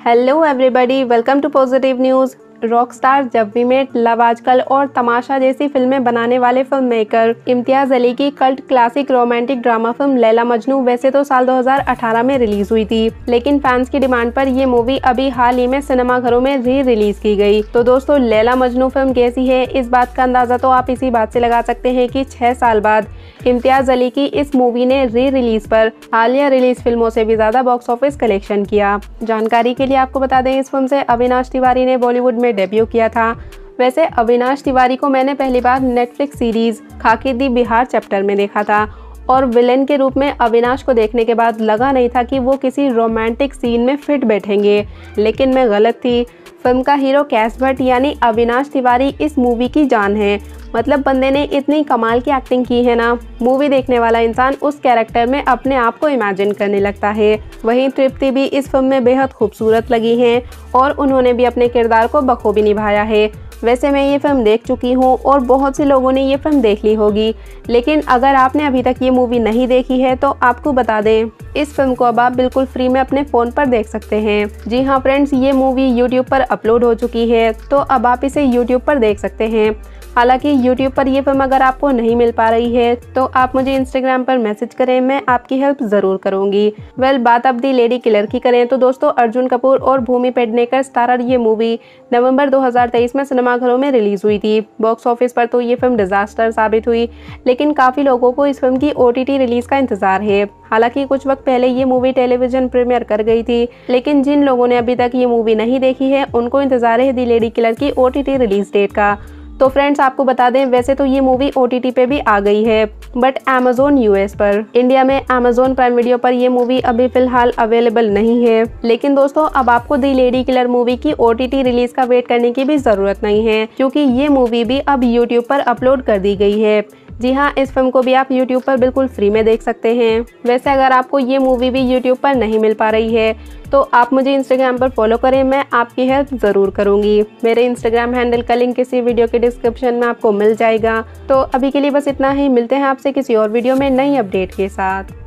Hello everybody, welcome to positive news. Rockstar, Jab We Met, Love Aaj Kal और तमाशा जैसी फिल्में बनाने वाले फिल्म मेकर इम्तियाज अली की cult classic romantic drama film Laila Majnu वैसे तो साल 2018 में रिलीज हुई थी, लेकिन फैंस की डिमांड पर ये मूवी अभी हाल ही में सिनेमाघरों में री रिलीज की गई। तो दोस्तों, लैला मजनू फिल्म कैसी है, इस बात का अंदाजा तो आप इसी बात से लगा सकते हैं कि 6 साल बाद इम्तियाज अली की इस मूवी ने री रिलीज पर हालिया रिलीज फिल्मों से भी ज्यादा बॉक्स ऑफिस कलेक्शन किया। जानकारी के लिए आपको बता दें, इस फिल्म से अविनाश तिवारी ने बॉलीवुड में डेब्यू किया था। वैसे अविनाश तिवारी को मैंने पहली बार नेटफ्लिक्स सीरीज खाकी दी बिहार चैप्टर में देखा था और विलेन के रूप में अविनाश को देखने के बाद लगा नहीं था कि वो किसी रोमांटिक सीन में फिट बैठेंगे, लेकिन मैं गलत थी। फिल्म का हीरो कैश भट्ट यानी अविनाश तिवारी इस मूवी की जान है। मतलब बंदे ने इतनी कमाल की एक्टिंग की है ना, मूवी देखने वाला इंसान उस कैरेक्टर में अपने आप को इमेजिन करने लगता है। वहीं तृप्ति भी इस फिल्म में बेहद खूबसूरत लगी हैं और उन्होंने भी अपने किरदार को बखूबी निभाया है। वैसे मैं ये फिल्म देख चुकी हूँ और बहुत से लोगों ने ये फिल्म देख ली होगी, लेकिन अगर आपने अभी तक ये मूवी नहीं देखी है तो आपको बता दें, इस फिल्म को अब आप बिल्कुल फ्री में अपने फ़ोन पर देख सकते हैं। जी हाँ फ्रेंड्स, ये मूवी यूट्यूब पर अपलोड हो चुकी है, तो अब आप इसे यूट्यूब पर देख सकते हैं। हालांकि यूट्यूब पर ये फिल्म अगर आपको नहीं मिल पा रही है तो आप मुझे इंस्टाग्राम पर मैसेज करें, मैं आपकी हेल्प ज़रूर करूंगी। बात अब दी लेडी किलर की करें तो दोस्तों, अर्जुन कपूर और भूमि पेडनेकर स्टारर ये मूवी नवंबर 2023 में सिनेमाघरों में रिलीज हुई थी। बॉक्स ऑफिस पर तो ये फिल्म डिजास्टर साबित हुई, लेकिन काफ़ी लोगों को इस फिल्म की OTT रिलीज का इंतजार है। हालांकि कुछ वक्त पहले ये मूवी टेलीविजन प्रीमियर कर गई थी, लेकिन जिन लोगों ने अभी तक ये मूवी नहीं देखी है उनको इंतजार है दी लेडी किलर की OTT रिलीज डेट का। तो फ्रेंड्स, आपको बता दें, वैसे तो ये मूवी OTT पे भी आ गई है, बट Amazon US पर। इंडिया में Amazon प्राइम वीडियो पर ये मूवी अभी फिलहाल अवेलेबल नहीं है। लेकिन दोस्तों, अब आपको दी लेडी किलर मूवी की OTT रिलीज का वेट करने की भी जरूरत नहीं है, क्योंकि ये मूवी भी अब YouTube पर अपलोड कर दी गई है। जी हाँ, इस फिल्म को भी आप YouTube पर बिल्कुल फ्री में देख सकते हैं। वैसे अगर आपको ये मूवी भी YouTube पर नहीं मिल पा रही है तो आप मुझे इंस्टाग्राम पर फॉलो करें, मैं आपकी हेल्प ज़रूर करूँगी। मेरे इंस्टाग्राम हैंडल का लिंक किसी वीडियो के डिस्क्रिप्शन में आपको मिल जाएगा। तो अभी के लिए बस इतना ही, मिलते हैं आपसे किसी और वीडियो में नई अपडेट के साथ।